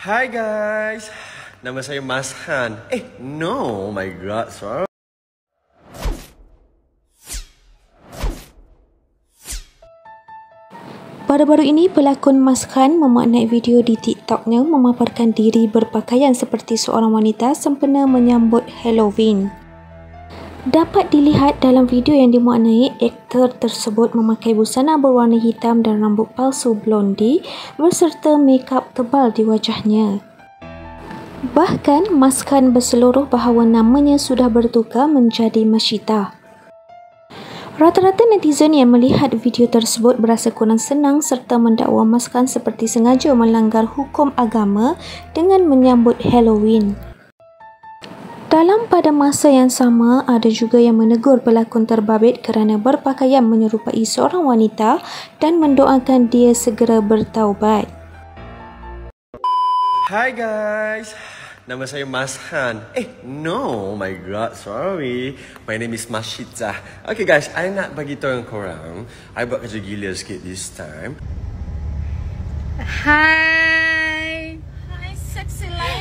Hi guys, nama saya Mas Han. No, oh my god, sorry. Baru-baru ini, pelakon Mas Han memaknai video di TikToknya memaparkan diri berpakaian seperti seorang wanita sempena menyambut Halloween. Dapat dilihat dalam video yang dimaknai, aktor tersebut memakai busana berwarna hitam dan rambut palsu blondi berserta makeup tebal di wajahnya. Bahkan, Mas Han berseluruh bahawa namanya sudah bertukar menjadi Mashita. Rata-rata netizen yang melihat video tersebut berasa kurang senang serta mendakwa Mas Han seperti sengaja melanggar hukum agama dengan menyambut Halloween. Dalam pada masa yang sama, ada juga yang menegur pelakon terbabit kerana berpakaian menyerupai seorang wanita dan mendoakan dia segera bertaubat. Hi guys, nama saya Mas Han. No, oh my god, sorry. My name is Mashita. Okay guys, I nak bagi tahu korang, I buat kerja gila sikit this time. Hi, sexy lady.